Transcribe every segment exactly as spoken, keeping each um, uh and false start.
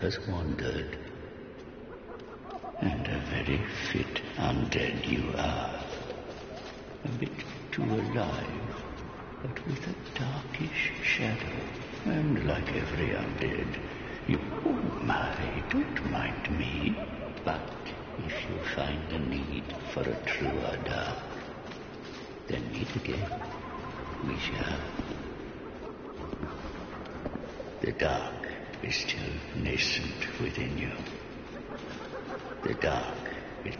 has wandered. And a very fit undead you are. A bit too alive, but with a darkish shadow. And like every undead, you... Oh my, don't mind me. But if you find the need for a truer dark, then meet again. We shall. The dark is still nascent within you. The dark is...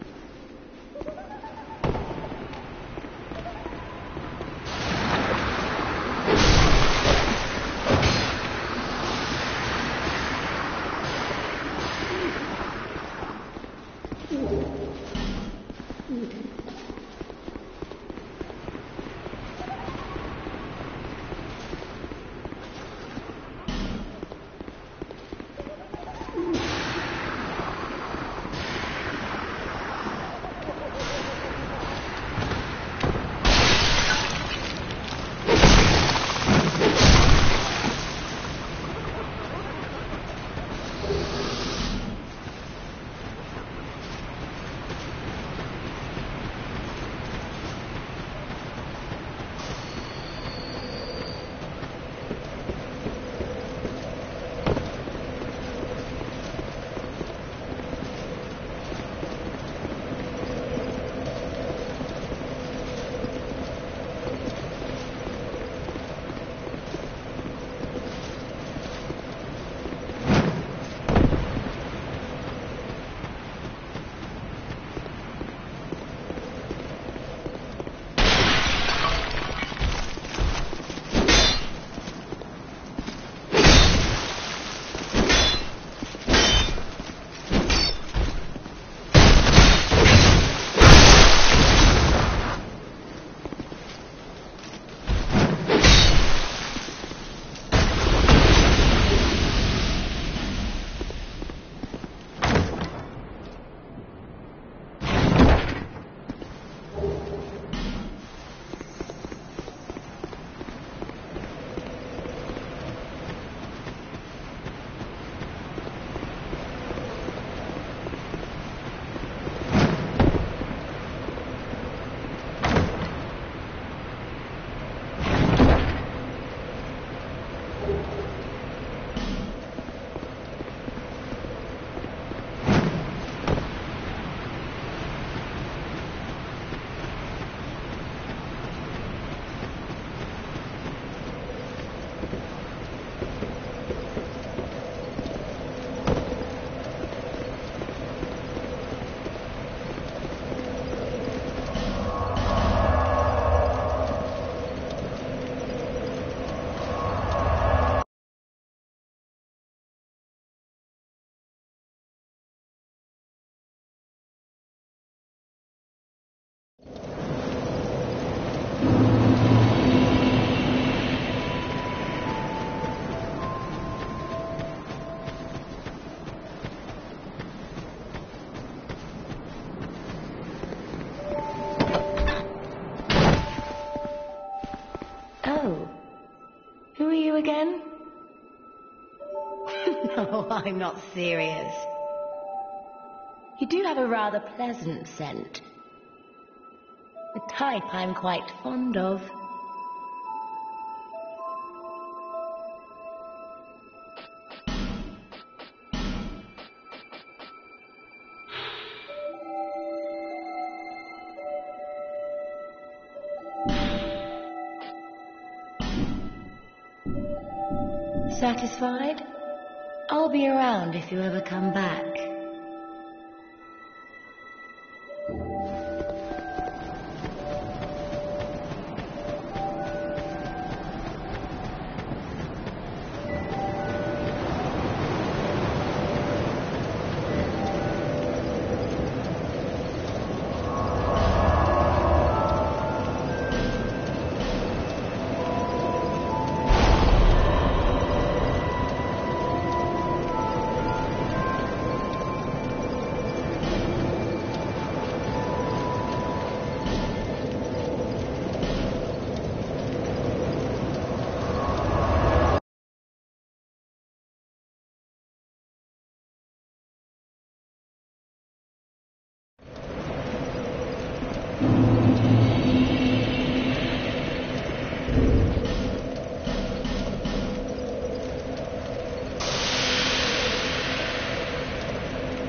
Again? No, I'm not serious. You do have a rather pleasant scent. A type I'm quite fond of. Satisfied? I'll be around if you ever come back.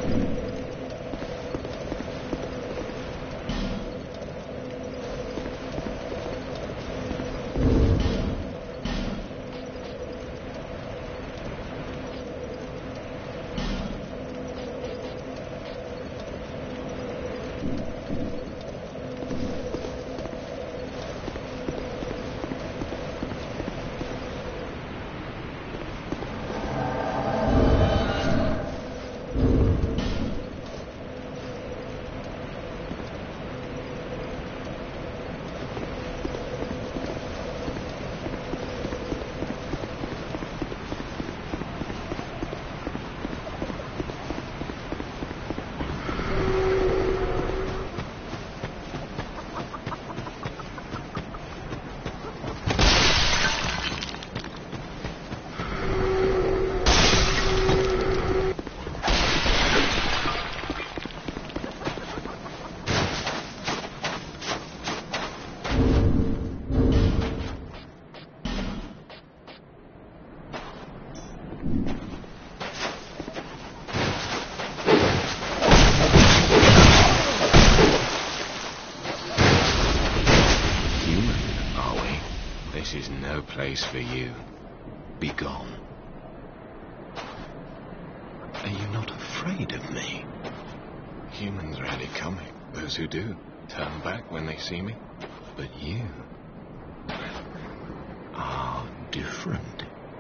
This is no place for you. Be gone. Are you not afraid of me? Humans rarely come here. Those who do turn back when they see me. But you are different.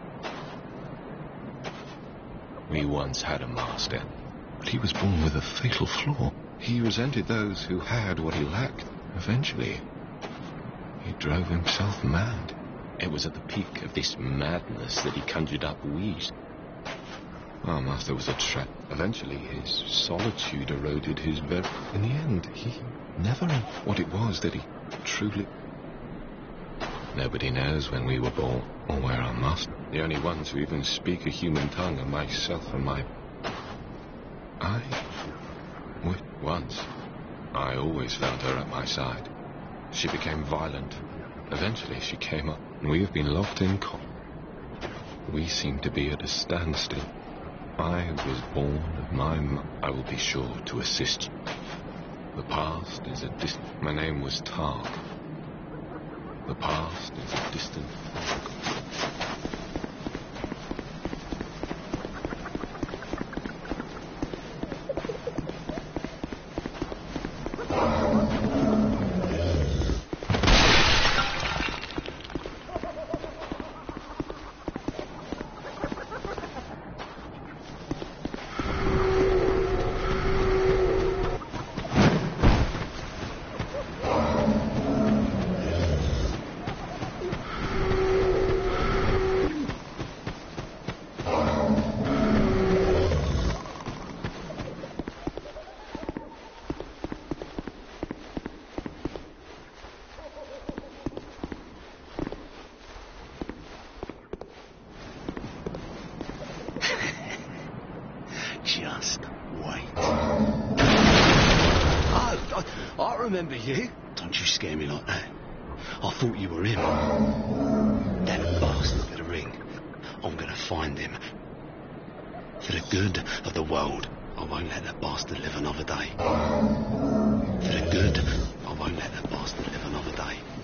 We once had a master, but he was born with a fatal flaw. He resented those who had what he lacked. Eventually, he drove himself mad. It was at the peak of this madness that he conjured up Whis. Our master was a trap. Eventually, his solitude eroded his very... In the end, he never knew what it was that he truly... Nobody knows when we were born, or where our master... The only ones who even speak a human tongue are myself and my... I... Once, I always felt her at my side. She became violent. Eventually, she came up, and we have been locked in co... We seem to be at a standstill. I was born of my m... I will be sure to assist you. The past is a distant... My name was Targ. The past is a distant fog. Just wait. Oh, I, I remember you. Don't you scare me like that. I thought you were him. That bastard's got a ring. I'm gonna find him. For the good of the world, I won't let that bastard live another day. For the good, I won't let that bastard live another day.